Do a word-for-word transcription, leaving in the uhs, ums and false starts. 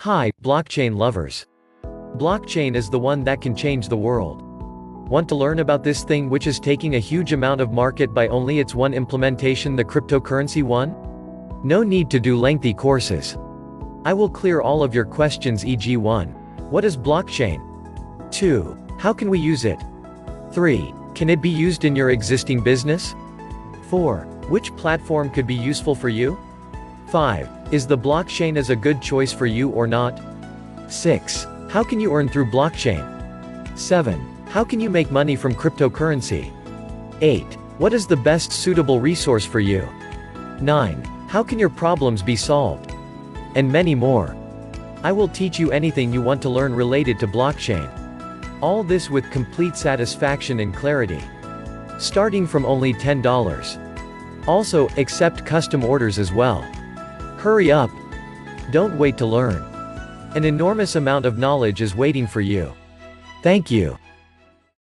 Hi, blockchain lovers. Blockchain is the one that can change the world. Want to learn about this thing which is taking a huge amount of market by only its one implementation, the cryptocurrency one? No need to do lengthy courses. I will clear all of your questions, for example one. What is blockchain? two. How can we use it? three. Can it be used in your existing business? four. Which platform could be useful for you? five. Is the blockchain as a good choice for you or not? six. How can you earn through blockchain? seven. How can you make money from cryptocurrency? eight. What is the best suitable resource for you? nine. How can your problems be solved? And many more. I will teach you anything you want to learn related to blockchain. All this with complete satisfaction and clarity. Starting from only ten dollars. Also, accept custom orders as well. Hurry up! Don't wait to learn. An enormous amount of knowledge is waiting for you. Thank you.